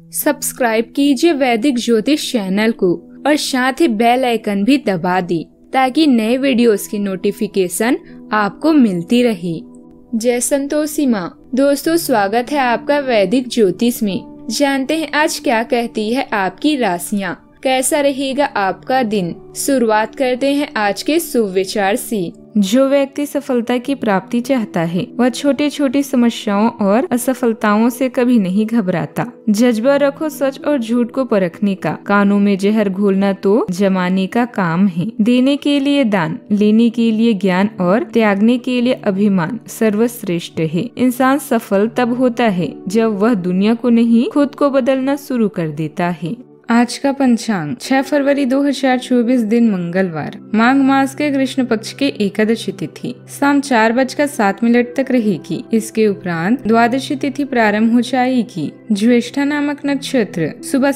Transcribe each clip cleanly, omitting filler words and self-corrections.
Subscribe कीजिए वैदिक ज्योतिष चैनल को और साथ ही बेल आइकन भी दबा दी ताकि नए वीडियोस की नोटिफिकेशन आपको मिलती रहे। जय संतोषी माँ। दोस्तों, स्वागत है आपका वैदिक ज्योतिष में। जानते हैं आज क्या कहती है आपकी राशियाँ, कैसा रहेगा आपका दिन। शुरुआत करते हैं आज के शुभ विचार से। जो व्यक्ति सफलता की प्राप्ति चाहता है वह छोटी छोटी समस्याओं और असफलताओं से कभी नहीं घबराता। जज्बा रखो सच और झूठ को परखने का, कानों में जहर घोलना तो जमाने का काम है। देने के लिए दान, लेने के लिए ज्ञान और त्यागने के लिए अभिमान सर्वश्रेष्ठ है। इंसान सफल तब होता है जब वह दुनिया को नहीं खुद को बदलना शुरू कर देता है। आज का पंचांग 6 फरवरी 2024 दिन मंगलवार, माघ मास के कृष्ण पक्ष के एकादशी तिथि शाम 4:07 तक रहेगी। इसके उपरांत द्वादशी तिथि प्रारंभ हो जाएगी। ज्येष्ठा नामक नक्षत्र सुबह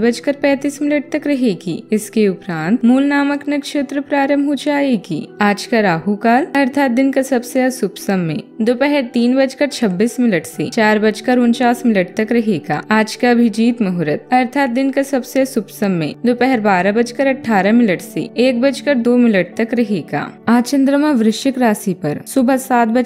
7:35 तक रहेगी। इसके उपरांत मूल नामक नक्षत्र प्रारंभ हो जाएगी। आज का राहु काल अर्थात दिन का सबसे अशुभ समय दोपहर 3:26 से 4:49 तक रहेगा। आज का अभिजीत मुहूर्त अर्थात दिन का सबसे शुभ समय दोपहर 12:18 से 1:02 तक रहेगा। आज चंद्रमा वृश्चिक राशि पर सुबह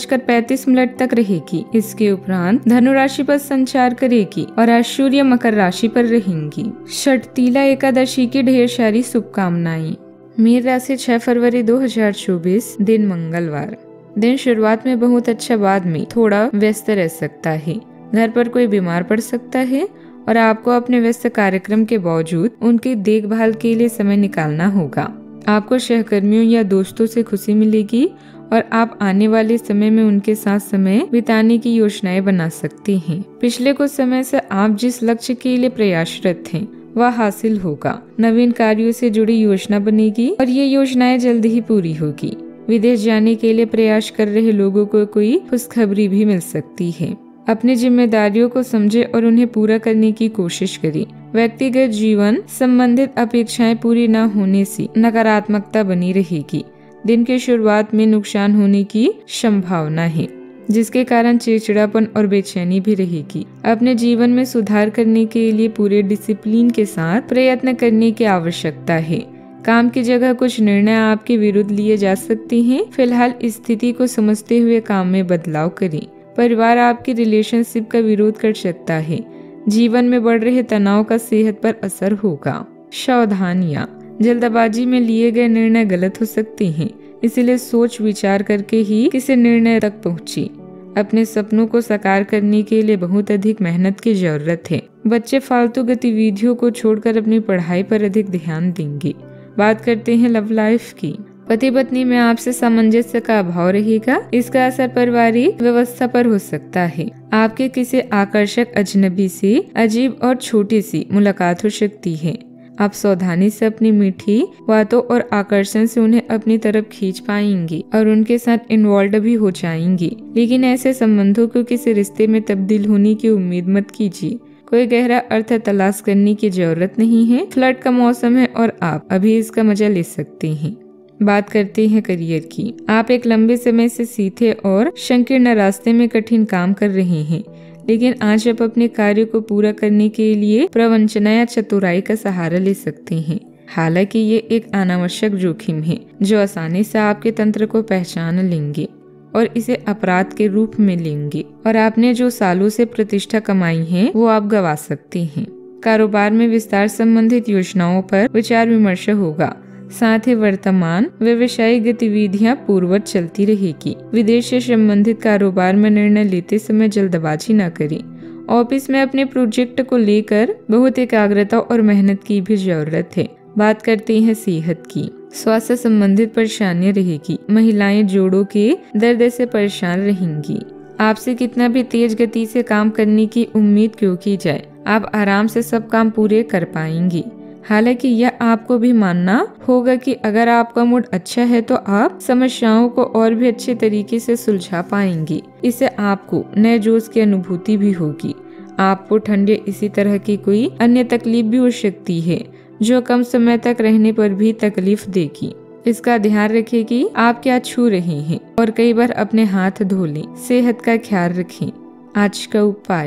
7:35 तक रहेगी। इसके उपरांत धनु राशि पर संचार करेगी और आज सूर्य मकर राशि पर रहेंगी। षटतिला एकादशी की ढेर सारी शुभकामनाएं। मीन राशि 6 फरवरी 2024 दिन मंगलवार। दिन शुरुआत में बहुत अच्छा, बाद में थोड़ा व्यस्त रह सकता है। घर पर कोई बीमार पड़ सकता है और आपको अपने व्यस्त कार्यक्रम के बावजूद उनकी देखभाल के लिए समय निकालना होगा। आपको सहकर्मियों या दोस्तों से खुशी मिलेगी और आप आने वाले समय में उनके साथ समय बिताने की योजनाएं बना सकते हैं। पिछले कुछ समय से आप जिस लक्ष्य के लिए प्रयासरत थे वह हासिल होगा। नवीन कार्यों से जुड़ी योजना बनेगी और ये योजनाएं जल्द ही पूरी होगी। विदेश जाने के लिए प्रयास कर रहे लोगों को कोई खुशखबरी भी मिल सकती है। अपनी जिम्मेदारियों को समझे और उन्हें पूरा करने की कोशिश करें। व्यक्तिगत जीवन संबंधित अपेक्षाएं पूरी न होने से नकारात्मकता बनी रहेगी। दिन की शुरुआत में नुकसान होने की संभावना है, जिसके कारण चिड़चिड़ापन और बेचैनी भी रहेगी। अपने जीवन में सुधार करने के लिए पूरे डिसिप्लिन के साथ प्रयत्न करने की आवश्यकता है। काम की जगह कुछ निर्णय आपके विरुद्ध लिए जा सकते हैं। फिलहाल स्थिति को समझते हुए काम में बदलाव करें। परिवार आपकी रिलेशनशिप का विरोध कर सकता है। जीवन में बढ़ रहे तनाव का सेहत पर असर होगा। सावधानियां, जल्दबाजी में लिए गए निर्णय गलत हो सकते हैं, इसलिए सोच विचार करके ही किसी निर्णय तक पहुंची। अपने सपनों को साकार करने के लिए बहुत अधिक मेहनत की जरूरत है। बच्चे फालतू गतिविधियों को छोड़कर अपनी पढ़ाई पर अधिक ध्यान देंगे। बात करते हैं लव लाइफ की। पति पत्नी में आपसे सामंजस्य का अभाव रहेगा। इसका असर पारिवारिक व्यवस्था पर हो सकता है। आपके किसी आकर्षक अजनबी से अजीब और छोटी सी मुलाकात हो सकती है। आप सावधानी से अपनी मीठी बातों और आकर्षण से उन्हें अपनी तरफ खींच पाएंगी और उनके साथ इन्वॉल्व भी हो जाएंगी। लेकिन ऐसे संबंधों को किसी रिश्ते में तब्दील होने की उम्मीद मत कीजिए। कोई गहरा अर्थ तलाश करने की जरूरत नहीं है। फ्लर्ट का मौसम है और आप अभी इसका मजा ले सकते हैं। बात करते हैं करियर की। आप एक लंबे समय से सीधे और संकीर्ण रास्ते में कठिन काम कर रहे हैं, लेकिन आज आप अपने कार्य को पूरा करने के लिए प्रवंचना या चतुराई का सहारा ले सकते हैं। हालांकि ये एक अनावश्यक जोखिम है जो आसानी से आपके तंत्र को पहचान लेंगे और इसे अपराध के रूप में लेंगे और आपने जो सालों से प्रतिष्ठा कमाई है वो आप गवा सकते हैं। कारोबार में विस्तार संबंधित योजनाओं पर विचार विमर्श होगा। साथ ही वर्तमान व्यवसायिक गतिविधियां पूर्ववत चलती रहेगी। विदेश से संबंधित कारोबार में निर्णय लेते समय जल्दबाजी न करें। ऑफिस में अपने प्रोजेक्ट को लेकर बहुत एकाग्रता और मेहनत की भी जरूरत है। बात करते हैं सेहत की। स्वास्थ्य संबंधित परेशानियां रहेगी। महिलाएं जोड़ों के दर्द से परेशान रहेंगी। आपसे कितना भी तेज गति से काम करने की उम्मीद क्यों की जाए, आप आराम से सब काम पूरे कर पाएंगी। हालांकि यह आपको भी मानना होगा कि अगर आपका मूड अच्छा है तो आप समस्याओं को और भी अच्छे तरीके से सुलझा पाएंगी। इससे आपको नए जोश की अनुभूति भी होगी। आपको ठंड या इसी तरह की कोई अन्य तकलीफ भी हो सकती है जो कम समय तक रहने पर भी तकलीफ देगी। इसका ध्यान रखें कि आप क्या छू रहे हैं और कई बार अपने हाथ धो लें। सेहत का ख्याल रखें। आज का उपाय,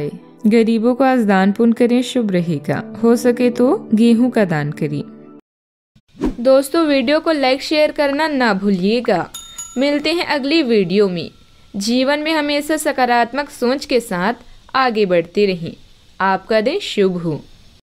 गरीबों को आज दान पुण्य करें, शुभ रहेगा। हो सके तो गेहूं का दान करें। दोस्तों, वीडियो को लाइक शेयर करना ना भूलिएगा। मिलते हैं अगली वीडियो में। जीवन में हमेशा सकारात्मक सोच के साथ आगे बढ़ते रहें। आपका दिन शुभ हो।